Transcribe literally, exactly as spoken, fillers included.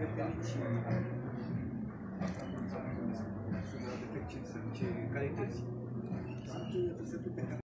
cred că nici defect ce calități. Sunt trăsături pe care